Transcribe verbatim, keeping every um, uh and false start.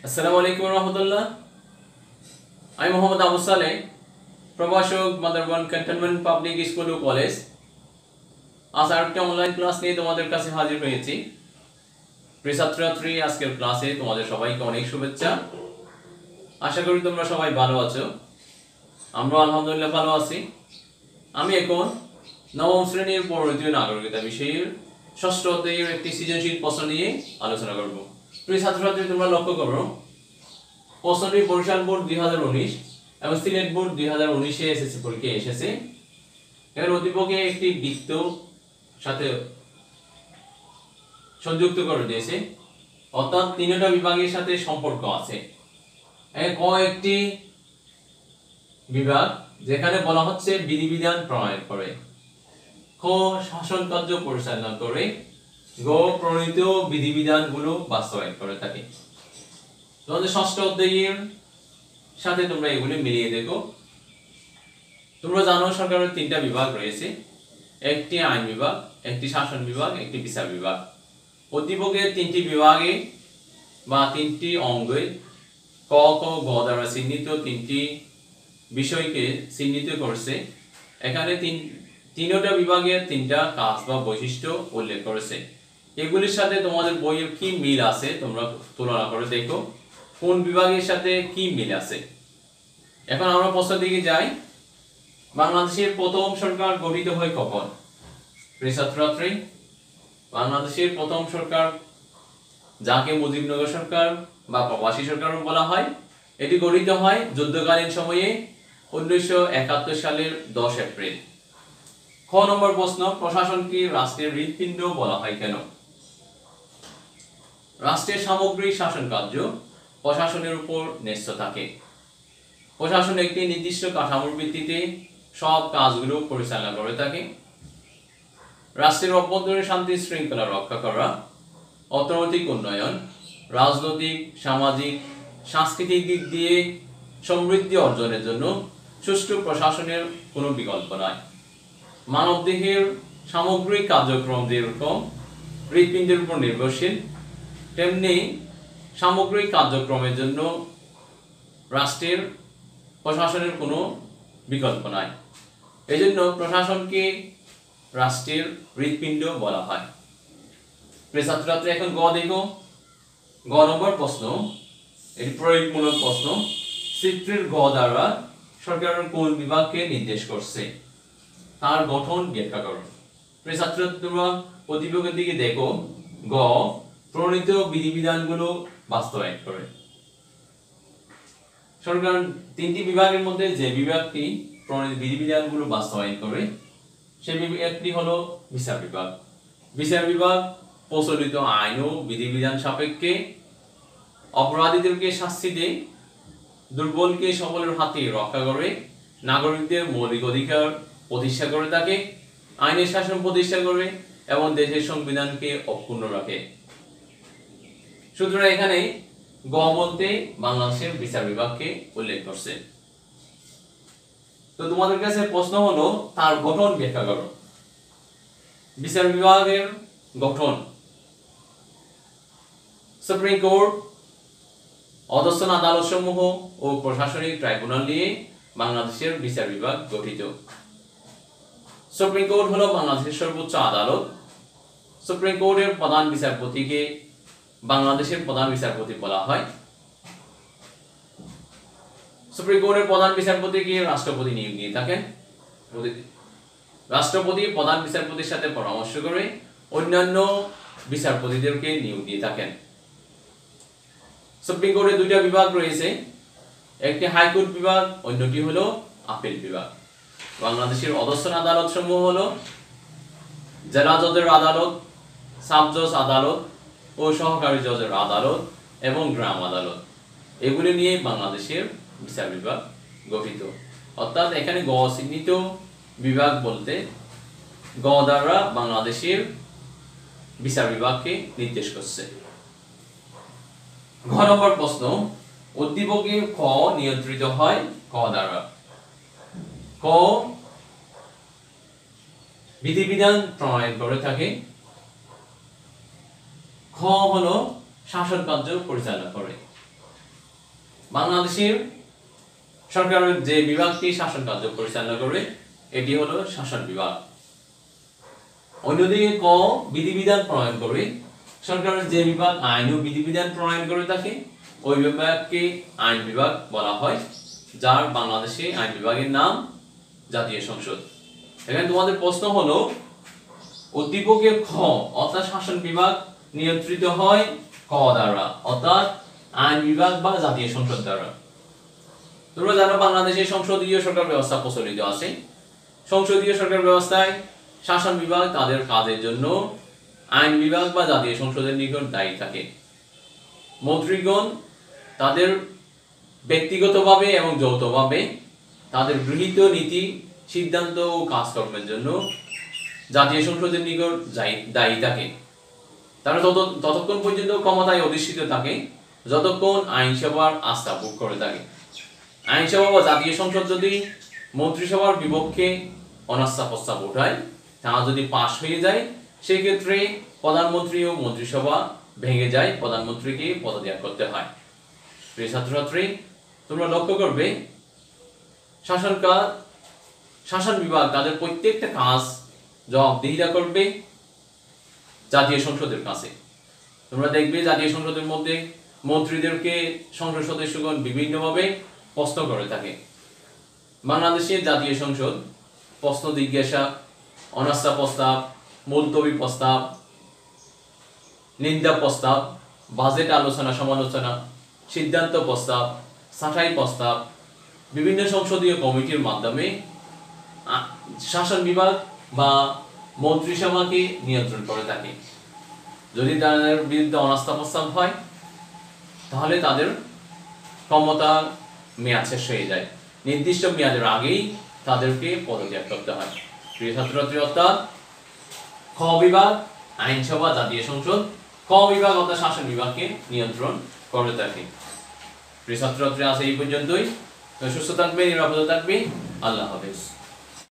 আসসালামু আলাইকুম রহমতুল্লাহ। আমি মোহাম্মদ আবু সালেহ, প্রভাষক, মাদারবন ক্যান্টনমেন্ট পাবলিক স্কুল ও কলেজ। আজ আরেকটা অনলাইন ক্লাস নিয়ে তোমাদের কাছে হাজির হয়েছি। প্রিয় ছাত্রছাত্রী, আজকের ক্লাসে তোমাদের সবাইকে অনেক শুভেচ্ছা। আশা করি তোমরা সবাই ভালো আছো। আমরা আলহামদুলিল্লাহ ভালো আছি। আমি এখন নবম শ্রেণীর পরবর্তী নাগরিকতা বিষয়ের ষষ্ঠ অধ্যায়ের একটি সৃজনশীল প্রশ্ন নিয়ে আলোচনা করব। প্রিয় ছাত্রছাত্রী, তোমরা লক্ষ্য করো, প্রশ্নটি বরিশাল বোর্ড দুই হাজার উনিশ এবং সিলেট বোর্ড দুই হাজার উনিশে এসএসসি পরীক্ষায় এসেছে। এর উদ্দীপকে একটি বৃত্ত সাথে সংযুক্ত করে দিয়েছে, অর্থাৎ তিনটা বিভাগের সাথে সম্পর্ক আছে। ক একটি বিভাগ যেখানে বলা হচ্ছে বিধিবিধান প্রণয়ন করে, খ শাসন কার্য পরিচালনা করে, গ প্রণীত বিধিবিধানগুলো বাস্তবায়ন করে থাকে। তোমাদের ষষ্ঠ অধ্যায়ের সাথে তোমরা এগুলি মিলিয়ে দেখো। তোমরা জানো সরকারের তিনটা বিভাগ রয়েছে, একটি আইন বিভাগ, একটি শাসন বিভাগ, একটি বিচার বিভাগ। উদ্দীপকের তিনটি বিভাগে বা তিনটি অঙ্গে ক ক গ দ্বারা চিহ্নিত তিনটি বিষয়কে চিহ্নিত করছে। এখানে তিন তিনটা বিভাগের তিনটা কাজ বা বৈশিষ্ট্য উল্লেখ করেছে। এগুলির সাথে তোমাদের বইয়ের কি মিল আছে তোমরা তুলনা করে দেখো কোন বিভাগের সাথে কি মিল আছে। এখন আমরা প্রশ্নের দিকে যাই। বাংলাদেশের প্রথম সরকার গঠিত হয় কখন? প্রিয় ছাত্রছাত্রী, বাংলাদেশের প্রথম সরকার, যাকে মুজিবনগর সরকার বা প্রবাসী সরকারও বলা হয়, এটি গঠিত হয় যুদ্ধকালীন সময়ে উনিশশো একাত্তর সালের দশ এপ্রিল। খ নম্বর প্রশ্ন, প্রশাসনকে রাষ্ট্রের হৃৎপিণ্ড বলা হয় কেন? রাষ্ট্রের সামগ্রিক শাসন কার্য প্রশাসনের উপর ন্যস্ত থাকে। প্রশাসন একটি নির্দিষ্ট কাঠামোর ভিত্তিতে সব কাজগুলো পরিচালনা করে থাকে। রাষ্ট্রের অভ্যন্তরে শান্তি শৃঙ্খলা রক্ষা করা, অর্থনৈতিক উন্নয়ন, রাজনৈতিক, সামাজিক, সাংস্কৃতিক দিক দিয়ে সমৃদ্ধি অর্জনের জন্য সুষ্ঠু প্রশাসনের কোনো বিকল্প নয়। মানবদেহের সামগ্রিক কার্যক্রম যেরকম হৃৎপিণ্ডের উপর নির্ভরশীল, তেমনি সামগ্রিক কার্যক্রমের জন্য রাষ্ট্রের প্রশাসনের কোনো বিকল্প নাই। এই জন্য প্রশাসনকে রাষ্ট্রের হৃৎপিণ্ড বলা হয়। প্রিয় ছাত্রছাত্রী, এখন গ দেখো। গ নম্বর প্রশ্ন, এটি প্রয়োগমূলক প্রশ্ন। চিত্রের গ দ্বারা সরকারের কোন বিভাগকে নির্দেশ করছে, তার গঠন ব্যাখ্যা করো। প্রিয় ছাত্রছাত্রী, তোমরা উদ্দীপকের দিকে দেখো। গ প্রণীত বিধিবিধানগুলো বাস্তবায়ন করে। সরকার তিনটি বিভাগের মধ্যে যে বিভাগটি প্রণীত বিধিবিধানগুলো বাস্তবায়ন করে সে বিভাগটি হলো বিচার বিভাগ। বিচার বিভাগ প্রচলিত আইন ও বিধিবিধান সাপেক্ষে অপরাধীদেরকে শাস্তি দেয়, দুর্বলকে সবলের হাতে রক্ষা করে, নাগরিকদের মৌলিক অধিকার প্রতিষ্ঠা করে থাকে, আইনের শাসন প্রতিষ্ঠা করে এবং দেশের সংবিধানকে অক্ষুণ্ণ রাখে। সুতরাং এখানে গ বলতে বাংলাদেশের বিচার বিভাগকে উল্লেখ করছে। তো তোমাদের কাছে প্রশ্ন হলো তার গঠন ব্যাখ্যা করো। বিচার বিভাগের গঠন, সুপ্রিম কোর্ট, অধস্তন আদালত সমূহ ও প্রশাসনিক ট্রাইব্যুনাল নিয়ে বাংলাদেশের বিচার বিভাগ গঠিত। সুপ্রিম কোর্ট হলো বাংলাদেশের সর্বোচ্চ আদালত। সুপ্রিম কোর্টের প্রধান বিচারপতিকে বাংলাদেশের প্রধান বিচারপতি বলা হয়। সুপ্রিম কোর্টের প্রধান বিচারপতিকে রাষ্ট্রপতি নিয়োগ দিয়ে থাকেন। রাষ্ট্রপতি প্রধান বিচারপতির সাথে পরামর্শ করে অন্যান্য বিচারপতিদেরকে নিয়োগ দিয়ে থাকেন। সুপ্রিম কোর্টের দুইটা বিভাগ রয়েছে, একটি হাইকোর্ট বিভাগ, অন্যটি হলো আপিল বিভাগ। বাংলাদেশের অধস্তন আদালত সমূহ হলো জেলা জজের আদালত, সাব জজ আদালত ও সহকারী জজের আদালত এবং গ্রাম আদালত। এগুলি নিয়ে বাংলাদেশের বিচার বিভাগ গঠিত। অর্থাৎ এখানে গ চিহ্নিত বিভাগ বলতে গ দ্বারা বাংলাদেশের বিচার বিভাগকে নির্দেশ করছে। ঘ নম্বর প্রশ্ন, উদ্দীপকে খ নিয়ন্ত্রিত হয় ক দ্বারা। ক বিধিবিধান প্রণয়ন করে থাকে, খ হলো শাসন কার্য পরিচালনা করে। বাংলাদেশের সরকারের যে বিভাগটি শাসন কার্য পরিচালনা করে এটি হলো শাসন বিভাগ। অন্যদিকে ক বিধিবিধান প্রণয়ন করে, সরকারের যে বিভাগ আইন ও বিধিবিধান প্রণয়ন করে থাকে ওই বিভাগকে আইন বিভাগ বলা হয়, যার বাংলাদেশে আইন বিভাগের নাম জাতীয় সংসদ। এখানে তোমাদের প্রশ্ন হলো উদ্দীপকে খ অর্থাৎ শাসন বিভাগ নিয়ন্ত্রিত হয় ক দ্বারা অর্থাৎ আইন বিভাগ বা জাতীয় সংসদ দ্বারা। তোমরা জানো বাংলাদেশে সংসদীয় সরকার ব্যবস্থা প্রচলিত আছে। সংসদীয় সরকার ব্যবস্থায় শাসন বিভাগ তাদের কাজের জন্য আইন বিভাগ বা জাতীয় সংসদের নিকট দায়ী থাকে। মন্ত্রীগণ তাদের ব্যক্তিগতভাবে এবং যৌথভাবে তাদের গৃহীত নীতি সিদ্ধান্ত ও কাজকর্মের জন্য জাতীয় সংসদের নিকট দায়ী থাকে। তারা তত ততক্ষণ পর্যন্ত ক্ষমতায় অধিষ্ঠিত থাকে যতক্ষণ আইনসভার আস্থা ভোগ করে থাকে। আইনসভা বা জাতীয় সংসদ যদি মন্ত্রিসভার বিপক্ষে অনাস্থা প্রস্তাব ওঠায়, তা যদি পাশ হয়ে যায়, সেক্ষেত্রে প্রধানমন্ত্রী ও মন্ত্রিসভা ভেঙে যায়, প্রধানমন্ত্রীকে পদত্যাগ করতে হয়। প্রিয় ছাত্রছাত্রী, তোমরা লক্ষ্য করবে শাসন কাজ শাসন বিভাগ তাদের প্রত্যেকটা কাজ জবাবদিহিতা করবে জাতীয় সংসদের কাছে। তোমরা দেখবে জাতীয় সংসদের মধ্যে মন্ত্রীদেরকে সংসদ সদস্যগণ বিভিন্নভাবে প্রশ্ন করে থাকে। বাংলাদেশের জাতীয় সংসদ প্রশ্ন জিজ্ঞাসা, অনাস্থা প্রস্তাব, মুলতবি প্রস্তাব, নিন্দা প্রস্তাব, বাজেট আলোচনা সমালোচনা, সিদ্ধান্ত প্রস্তাব, ছাঁটাই প্রস্তাব বিভিন্ন সংসদীয় কমিটির মাধ্যমে শাসন বিভাগ বা মন্ত্রিসভাকে নিয়ন্ত্রণ করে থাকে। যদি তাদের বিরুদ্ধে অনাস্থা প্রস্তাব হয় তাহলে তাদের ক্ষমতা মেয়াদ শেষ হয়ে যায়, নির্দিষ্ট মেয়াদের আগেই তাদেরকে পদত্যাগ করতে হয়। প্রিয় ছাত্রছাত্রী, অর্থাৎ খ বিভাগ আইনসভা জাতীয় সংসদ, ক বিভাগ অর্থাৎ শাসন বিভাগকে নিয়ন্ত্রণ করে থাকে। প্রিয় ছাত্রছাত্রী, আজ এই পর্যন্তই। সুস্থ থাকবে, নিরাপদে থাকবে। আল্লাহ হাফেজ।